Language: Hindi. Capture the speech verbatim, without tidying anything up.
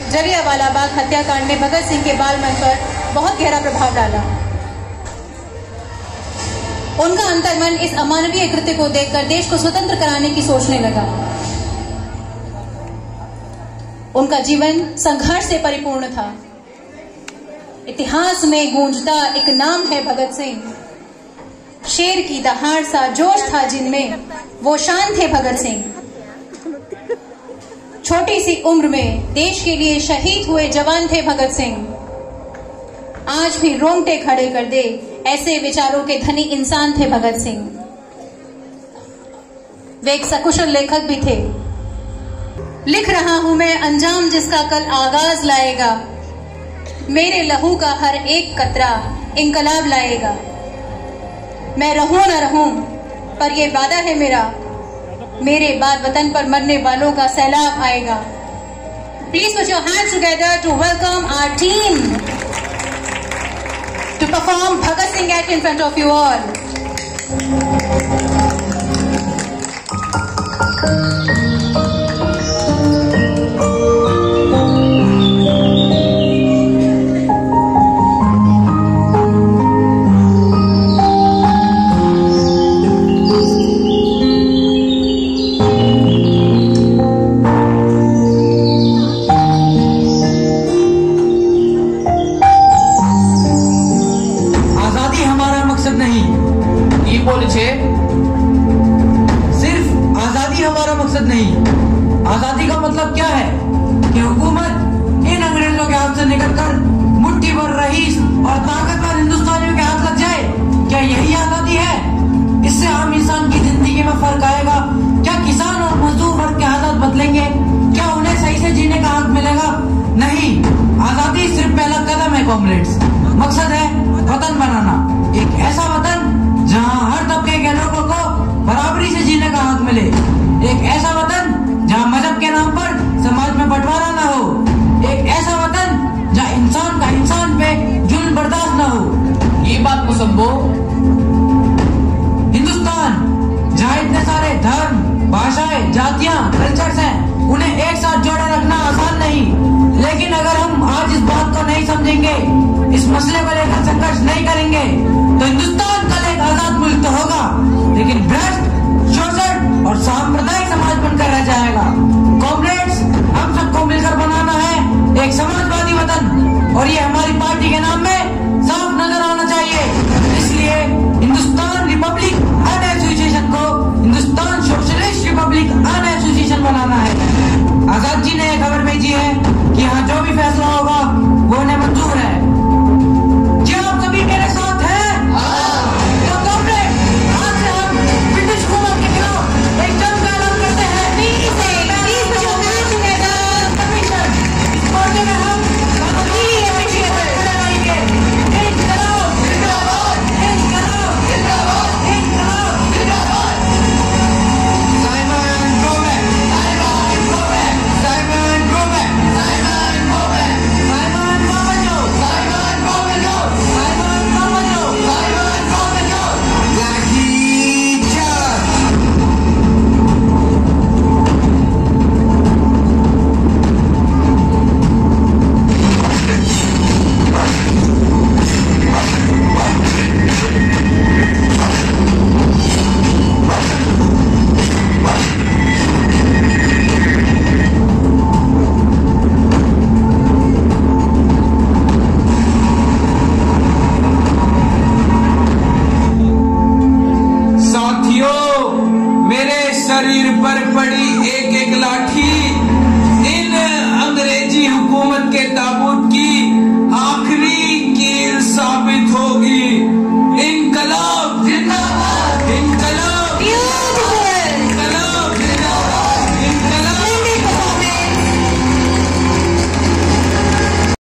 जलियांवाला बाग हत्याकांड ने भगत सिंह के बाल मन पर बहुत गहरा प्रभाव डाला। उनका अंतर्मन इस अमानवीय कृत्य को देखकर देश को स्वतंत्र कराने की सोचने लगा। उनका जीवन संघर्ष से परिपूर्ण था। इतिहास में गूंजता एक नाम है भगत सिंह। शेर की दहाड़ सा जोश था जिनमें, वो शान थे भगत सिंह। छोटी सी उम्र में देश के लिए शहीद हुए जवान थे भगत सिंह। आज भी रोंगटे खड़े कर दे ऐसे विचारों के धनी इंसान थे भगत सिंह। वे एक सकुशल लेखक भी थे। लिख रहा हूं मैं अंजाम जिसका कल आगाज लाएगा, मेरे लहू का हर एक कतरा इंकलाब लाएगा। मैं रहूं न रहूं पर यह वादा है मेरा, मेरे बाद वतन पर मरने वालों का सैलाब आएगा। Please put your hands together to welcome our team to perform Bhagat Singh act in front of you all. सिर्फ आजादी हमारा मकसद नहीं। आजादी का मतलब क्या है कि हुकूमत इन अंग्रेजों के हाथ से निकलकर मुट्ठी भर रईस और ताकतवर हिंदुस्तानियों के हाथ लग जाए, क्या यही आजादी है? इससे आम इंसान की जिंदगी में फर्क आएगा? क्या किसान और मजदूर वर्ग के हालात बदलेंगे? क्या उन्हें सही से जीने का हक मिलेगा? नहीं, आजादी सिर्फ पहला कदम है कॉमरेड्स। मकसद है वतन बनाना, एक ऐसा वतन जहां हर तबके के लोगों को बराबरी से जीने का हक मिले। एक ऐसा वतन जहां मजहब के नाम पर समाज में बंटवारा न हो। एक ऐसा वतन जहां इंसान का इंसान पे जुल्म बर्दाश्त न हो। ये बात को समझो। हिंदुस्तान जहां इतने सारे धर्म, भाषाएं, जातियां, कल्चर्स हैं, उन्हें एक साथ जोड़े रखना आसान नहीं। लेकिन अगर हम आज इस बात को नहीं समझेंगे, इस मसले को लेकर संघर्ष नहीं करेंगे, तो हिंदुस्तान कल एक आजाद मुल्क तो होगा, लेकिन भ्रष्ट, शोषण और सांप्रदायिक समाज बनकर रह जाएगा। कॉमरेड्स, हम सबको मिलकर बनाना है एक समाजवादी वतन, और ये हमारी पार्टी के नाम में साफ नजर आना चाहिए। इसलिए हिंदुस्तान रिपब्लिक अन एसोसिएशन को Hindustan socialist republican association बनाना है। आजाद जी ने खबर भेजी है कि यहाँ जो भी